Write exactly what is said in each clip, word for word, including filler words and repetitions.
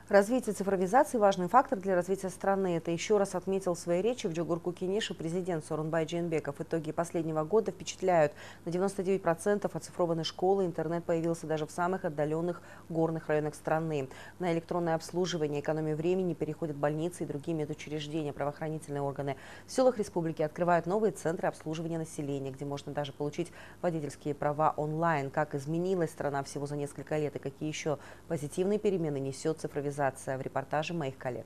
Развитие цифровизации – важный фактор для развития страны. Это еще раз отметил в своей речи в Джугурку Кенеше президент Сооронбай Жээнбеков. Итоги последнего года впечатляют. На девяносто девять процентов оцифрованы школы, интернет появился даже в самых отдаленных горных районах страны. На электронное обслуживание, экономию времени переходят больницы и другие медучреждения, правоохранительные органы. В селах республики открывают новые центры обслуживания населения, где можно даже получить водительские права онлайн. Как изменилась страна всего за несколько лет и какие еще позитивные перемены несет цифровизация? В репортаже моих коллег.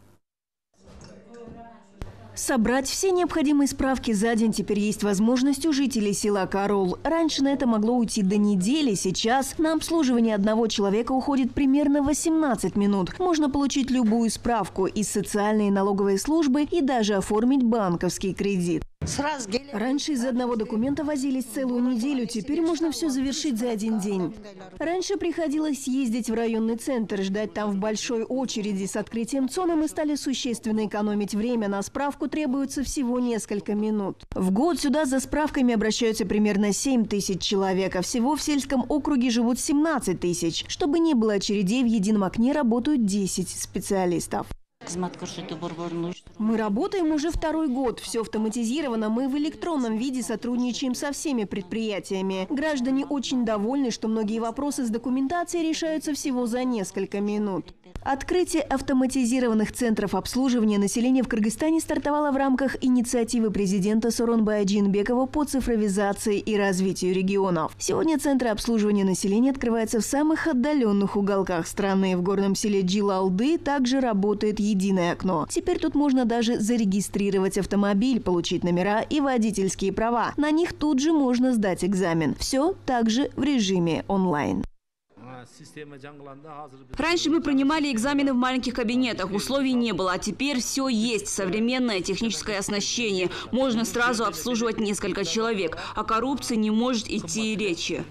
Собрать все необходимые справки за день теперь есть возможность у жителей села Карол. Раньше на это могло уйти до недели, сейчас на обслуживание одного человека уходит примерно восемнадцать минут. Можно получить любую справку из социальной и налоговой службы и даже оформить банковский кредит. Раньше из одного документа возились целую неделю, теперь можно все завершить за один день. Раньше приходилось ездить в районный центр, ждать там в большой очереди. С открытием ЦОНа мы стали существенно экономить время. На справку требуется всего несколько минут. В год сюда за справками обращаются примерно семь тысяч человек, а всего в сельском округе живут семнадцать тысяч. Чтобы не было очередей, в едином окне работают десять специалистов. Мы работаем уже второй год. Все автоматизировано. Мы в электронном виде сотрудничаем со всеми предприятиями. Граждане очень довольны, что многие вопросы с документацией решаются всего за несколько минут. Открытие автоматизированных центров обслуживания населения в Кыргызстане стартовало в рамках инициативы президента Сооронбая Жээнбекова по цифровизации и развитию регионов. Сегодня центры обслуживания населения открываются в самых отдаленных уголках страны. В горном селе Джилалды также работает единое окно. Теперь тут можно даже зарегистрировать автомобиль, получить номера и водительские права. На них тут же можно сдать экзамен. Все также в режиме онлайн. Раньше мы принимали экзамены в маленьких кабинетах, условий не было, а теперь все есть. Современное техническое оснащение. Можно сразу обслуживать несколько человек. О коррупции не может идти и речи.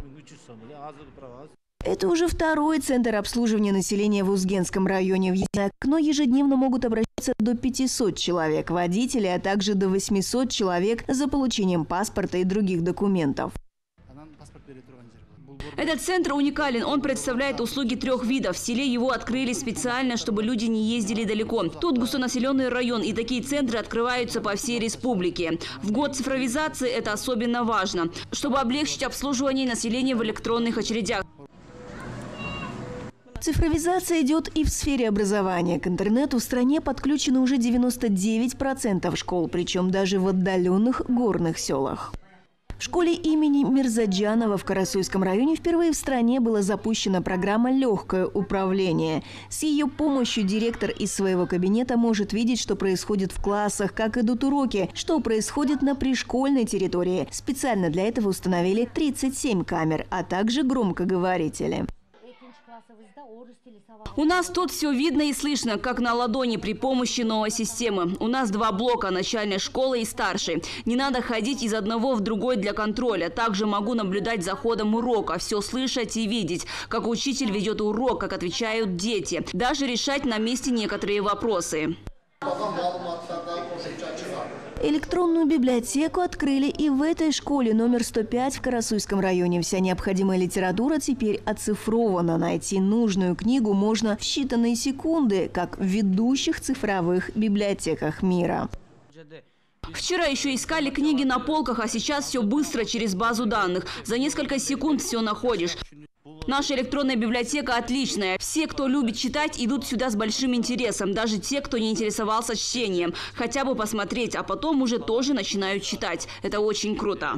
Это уже второй центр обслуживания населения в Узгенском районе. В единое окно ежедневно могут обращаться до пятисот человек водителей, а также до восьмисот человек за получением паспорта и других документов. Этот центр уникален. Он представляет услуги трех видов. В селе его открыли специально, чтобы люди не ездили далеко. Тут густонаселенный район, и такие центры открываются по всей республике. В год цифровизации это особенно важно, чтобы облегчить обслуживание населения в электронных очередях. Цифровизация идет и в сфере образования. К интернету в стране подключено уже девяносто девять процентов школ, причем даже в отдаленных горных селах. В школе имени Мирзаджанова в Карасуйском районе впервые в стране была запущена программа «Легкое управление». С ее помощью директор из своего кабинета может видеть, что происходит в классах, как идут уроки, что происходит на пришкольной территории. Специально для этого установили тридцать семь камер, а также громкоговорители. У нас тут все видно и слышно, как на ладони при помощи новой системы. У нас два блока – начальной школы и старшей. Не надо ходить из одного в другой для контроля. Также могу наблюдать за ходом урока, все слышать и видеть, как учитель ведет урок, как отвечают дети. Даже решать на месте некоторые вопросы. Электронную библиотеку открыли и в этой школе номер сто пять в Карасуйском районе. Вся необходимая литература теперь оцифрована. Найти нужную книгу можно в считанные секунды, как в ведущих цифровых библиотеках мира. Вчера еще искали книги на полках, а сейчас все быстро через базу данных. За несколько секунд все находишь. Наша электронная библиотека отличная. Все, кто любит читать, идут сюда с большим интересом. Даже те, кто не интересовался чтением. Хотя бы посмотреть, а потом уже тоже начинают читать. Это очень круто.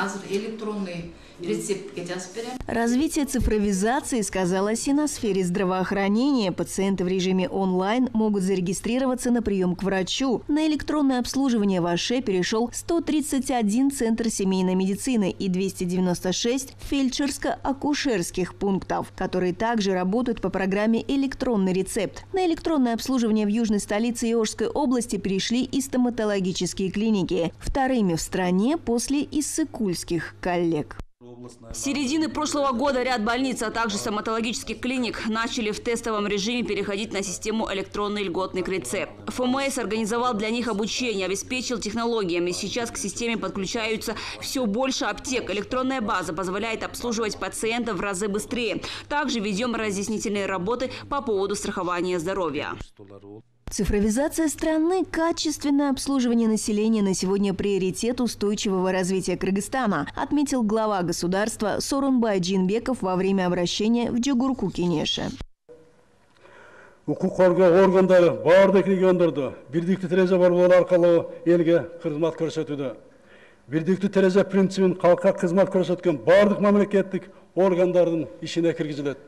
Развитие цифровизации сказалось и на сфере здравоохранения. Пациенты в режиме онлайн могут зарегистрироваться на прием к врачу. На электронное обслуживание в Аше перешел сто тридцать один центр семейной медицины и двести девяносто шесть фельдшерско-акушерских пунктов, которые также работают по программе «Электронный рецепт». На электронное обслуживание в южной столице Иошской области перешли и стоматологические клиники. Вторыми в стране после иссыкульских коллег. С середины прошлого года ряд больниц, а также стоматологических клиник начали в тестовом режиме переходить на систему электронный льготный рецепт. ФМС организовал для них обучение, обеспечил технологиями. Сейчас к системе подключаются все больше аптек. Электронная база позволяет обслуживать пациентов в разы быстрее. Также ведем разъяснительные работы по поводу страхования здоровья. Цифровизация страны, качественное обслуживание населения на сегодня приоритет устойчивого развития Кыргызстана, отметил глава государства Сооронбай Жээнбеков во время обращения в Джогурку-Кенеше. Укук органдары бардык региондордо бирдиктүү терезе борбор аркылуу элге кызмат көрсөтүүдө. Бирдиктүү терезе принцибин калкка кызмат көрсөткөн бардык мамлекеттик органдардын ишине киргизилет.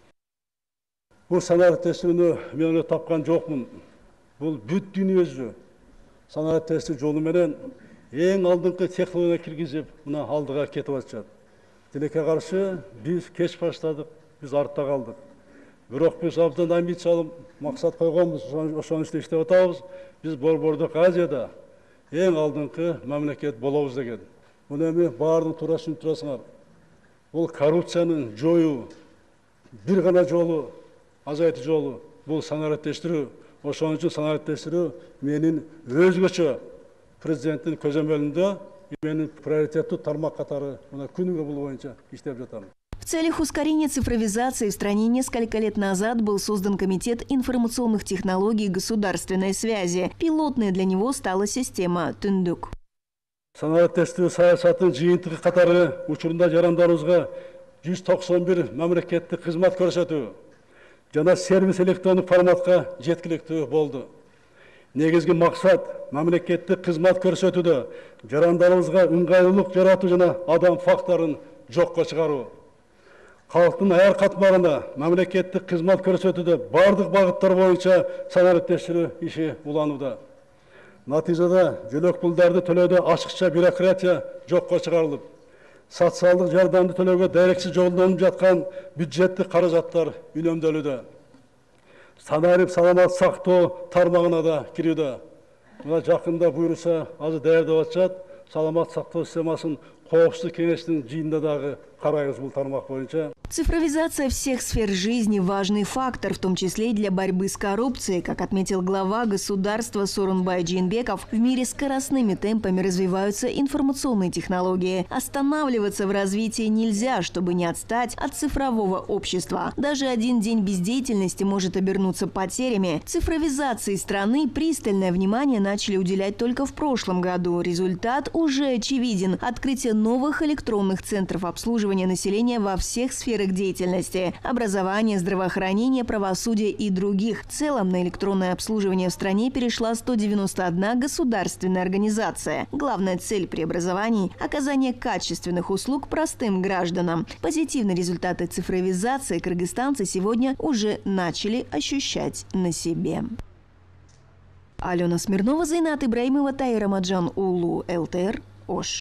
Бул санариптештирүүнү мен эле тапкан жокмун. Бул бүт дүйнөсү санариптештик жолу менен эң алдыңкы технология киргизип, мына алдыга кетип атышат. Тилекке каршы биз кеч баштадык, биз артта калдык. Бирок биз абдан амбициялуу максат койгонбуз, ошону иштеп атабыз. Биз Борбордук Азияда эң алдыңкы мамлекет болобуз деген. Муну эми баардыгын туура түшүнүп турасыңар. Бул коррупциянын жоюу бир гана жолу, азайтуу жолу, бул санариптештирүү. Ошон үчүн санариптештирүү менин өзгөчө президенттин көзөмөлүндө менин приоритеттүү тармак катары мына күнүгө бул боюнча иштеп жатам. В целях ускорения цифровизации в стране несколько лет назад был создан Комитет информационных технологий и государственной связи. Пилотной для него стала система Түндүк. Санариптештирүү саясатын жыйынтыгы катары учурунда жарандарыбызга жүз токсон бир мамлекеттик кызмат көрсөтүү жана сервис электрондук форматка жеткиликтүү болду. Негизги максат мамлекеттик кызмат көрсөтүүдө жарандарыбызга ыңгайлуулук жаратуу жана адам факторун жокко чыгаруу. Халктын аяр катмагына мамлекеттик кызмат көрсөтүүдө бардык багыттар боюнча санариптештирүү иши уланууда. Натыйжада жөлөк пулдарды төлөөдө ачыкча бюрократия жокко чыгарылып, социалдык жардамды төлөөгө дарексиз жолдонуп жаткан бюджеттик каражаттар үнөмдөлүүдө. Санарип саламат сактоо тармагына да кирүүдө. Мына жакында буйруса азыр даярдап атышат. Саламат сактоо системасын коопсуздук кеңештин жыйынында дагы карайбыз бул тармак боюнча. Цифровизация всех сфер жизни – важный фактор, в том числе и для борьбы с коррупцией. Как отметил глава государства Сооронбай Жээнбеков, в мире скоростными темпами развиваются информационные технологии. Останавливаться в развитии нельзя, чтобы не отстать от цифрового общества. Даже один день бездеятельности может обернуться потерями. Цифровизации страны пристальное внимание начали уделять только в прошлом году. Результат уже очевиден – открытие новых электронных центров обслуживания населения во всех сферах деятельности – образование, здравоохранение, правосудие и других. В целом на электронное обслуживание в стране перешла сто девяносто одна государственная организация. Главная цель преобразований – оказание качественных услуг простым гражданам. Позитивные результаты цифровизации кыргызстанцы сегодня уже начали ощущать на себе. Алена Смирнова, Зайнат Ибраимова, Таир Амаджан Улу, эл тэ эр, Ош.